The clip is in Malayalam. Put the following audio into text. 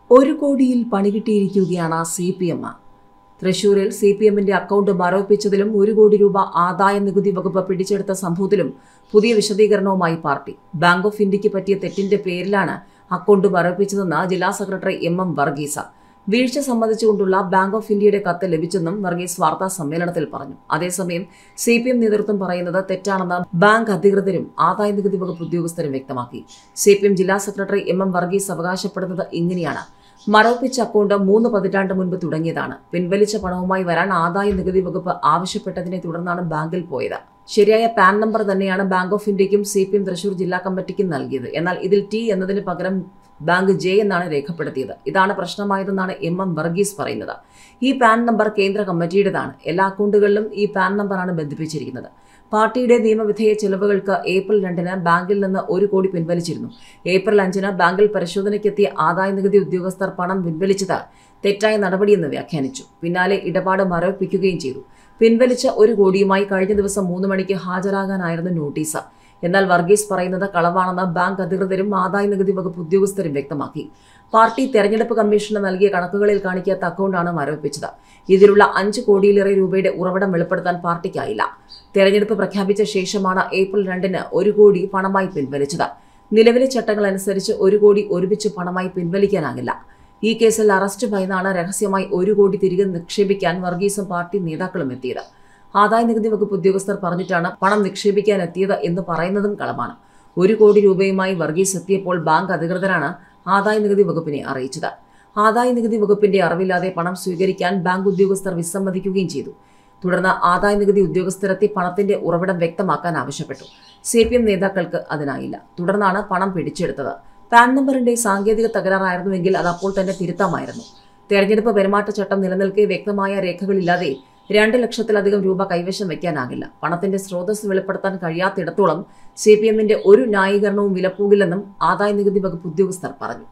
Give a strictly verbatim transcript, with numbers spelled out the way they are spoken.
ഒരു കോടിയിൽ പണികിട്ടിയിരിക്കുകയാണ് സി പി എം. തൃശൂരിൽ സി പി എമ്മിന്റെ അക്കൗണ്ട് മരവിപ്പിച്ചതിലും ഒരു കോടി രൂപ ആദായ നികുതി വകുപ്പ് പിടിച്ചെടുത്ത സംഭവത്തിലും പുതിയ വിശദീകരണവുമായി പാർട്ടി. ബാങ്ക് ഓഫ് ഇന്ത്യക്ക് പറ്റിയ തെറ്റിന്റെ പേരിലാണ് അക്കൗണ്ട് മരവിപ്പിച്ചതെന്ന് ജില്ലാ സെക്രട്ടറി എം എം വർഗീസ്. വീഴ്ച സംബന്ധിച്ചുകൊണ്ടുള്ള ബാങ്ക് ഓഫ് ഇന്ത്യയുടെ കത്ത് ലഭിച്ചെന്നും വർഗീസ് വാർത്താ സമ്മേളനത്തിൽ പറഞ്ഞു. അതേസമയം സി പി എം നേതൃത്വം പറയുന്നത് തെറ്റാണെന്ന് ബാങ്ക് അധികൃതരും ആദായ നികുതി വകുപ്പ് ഉദ്യോഗസ്ഥരും വ്യക്തമാക്കി. സി പി എം ജില്ലാ സെക്രട്ടറി എം എം വർഗീസ് അവകാശപ്പെടുന്നത് ഇങ്ങനെയാണ്: മരവിപ്പിച്ച അക്കൗണ്ട് മൂന്ന് പതിറ്റാണ്ട് മുൻപ് തുടങ്ങിയതാണ്. പിൻവലിച്ച പണവുമായി വരാൻ ആദായ നികുതി വകുപ്പ് ആവശ്യപ്പെട്ടതിനെ തുടർന്നാണ് ബാങ്കിൽ പോയത്. ശരിയായ പാൻ നമ്പർ തന്നെയാണ് ബാങ്ക് ഓഫ് ഇന്ത്യക്കും സി പി എം തൃശൂർ ജില്ലാ കമ്മിറ്റിക്കും നൽകിയത്. എന്നാൽ ഇതിൽ ടി എന്നതിന് പകരം ബാങ്ക് ജെ എന്നാണ് രേഖപ്പെടുത്തിയത്. ഇതാണ് പ്രശ്നമായതെന്നാണ് എം എം വർഗീസ് പറയുന്നത്. ഈ പാൻ നമ്പർ കേന്ദ്ര കമ്മിറ്റിയുടേതാണ്. എല്ലാ അക്കൗണ്ടുകളിലും ഈ പാൻ നമ്പറാണ് ബന്ധിപ്പിച്ചിരിക്കുന്നത്. പാർട്ടിയുടെ നിയമവിധേയ ചെലവുകൾക്ക് ഏപ്രിൽ രണ്ടിന് ബാങ്കിൽ നിന്ന് ഒരു കോടി പിൻവലിച്ചിരുന്നു. ഏപ്രിൽ അഞ്ചിന് ബാങ്കിൽ പരിശോധനയ്ക്കെത്തിയ ആദായ നികുതി ഉദ്യോഗസ്ഥർ പണം പിൻവലിച്ചത് തെറ്റായ നടപടിയെന്ന് വ്യാഖ്യാനിച്ചു. പിന്നാലെ ഇടപാട് മരവിപ്പിക്കുകയും ചെയ്തു. പിൻവലിച്ച ഒരു കോടിയുമായി കഴിഞ്ഞ ദിവസം മൂന്ന് മണിക്ക് ഹാജരാകാനായിരുന്നു നോട്ടീസ്. എന്നാൽ വർഗീസ് പറയുന്നത് കളവാണെന്ന് ബാങ്ക് അധികൃതരും ആദായ നികുതി വകുപ്പ് ഉദ്യോഗസ്ഥരും വ്യക്തമാക്കി. പാർട്ടി തെരഞ്ഞെടുപ്പ് കമ്മീഷന് നൽകിയ കണക്കുകളിൽ കാണിക്കാത്ത അക്കൗണ്ടാണ് മരവിപ്പിച്ചത്. ഇതിലുള്ള അഞ്ച് കോടിയിലേറെ രൂപയുടെ ഉറവിടം വെളിപ്പെടുത്താൻ പാർട്ടിക്കായില്ല. തെരഞ്ഞെടുപ്പ് പ്രഖ്യാപിച്ച ശേഷമാണ് ഏപ്രിൽ രണ്ടിന് ഒരു കോടി പണമായി പിൻവലിച്ചത്. നിലവിലെ ചട്ടങ്ങൾ അനുസരിച്ച് ഒരു കോടി ഒരുമിച്ച് പണമായി പിൻവലിക്കാനാകില്ല. ഈ കേസിൽ അറസ്റ്റ് ഭയന്നാണ് രഹസ്യമായി ഒരു കോടി തിരികെ നിക്ഷേപിക്കാൻ വർഗീസും പാർട്ടി നേതാക്കളും എത്തിയത്. ആദായ നികുതി വകുപ്പ് ഉദ്യോഗസ്ഥർ പറഞ്ഞിട്ടാണ് പണം നിക്ഷേപിക്കാൻ എത്തിയത് എന്ന് പറയുന്നതും കളമാണ്. ഒരു കോടി രൂപയുമായി വർഗീസ് എത്തിയപ്പോൾ ബാങ്ക് അധികൃതരാണ് ആദായ നികുതി വകുപ്പിനെ അറിയിച്ചത്. ആദായ നികുതി വകുപ്പിന്റെ അറിവില്ലാതെ പണം സ്വീകരിക്കാൻ ബാങ്ക് ഉദ്യോഗസ്ഥർ വിസമ്മതിക്കുകയും ചെയ്തു. തുടർന്ന് ആദായ നികുതി ഉദ്യോഗസ്ഥരെത്തി പണത്തിന്റെ ഉറവിടം വ്യക്തമാക്കാൻ ആവശ്യപ്പെട്ടു. സി പി എം നേതാക്കൾക്ക് അതിനായില്ല. തുടർന്നാണ് പണം പിടിച്ചെടുത്തത്. പാൻ നമ്പറിന്റെ സാങ്കേതിക തകരാറായിരുന്നുവെങ്കിൽ അത് അപ്പോൾ തന്നെ തിരുത്താമായിരുന്നു. തെരഞ്ഞെടുപ്പ് പെരുമാറ്റച്ചട്ടം നിലനിൽക്കെ വ്യക്തമായ രേഖകളില്ലാതെ രണ്ട് ലക്ഷത്തിലധികം രൂപ കൈവശം വയ്ക്കാനാകില്ല. പണത്തിന്റെ സ്രോതസ് വെളിപ്പെടുത്താൻ കഴിയാത്തിടത്തോളം സി പി എമ്മിന്റെ ഒരു ന്യായീകരണവും വിലപ്പോകില്ലെന്നും ആദായ നികുതി വകുപ്പ് ഉദ്യോഗസ്ഥർ പറഞ്ഞു.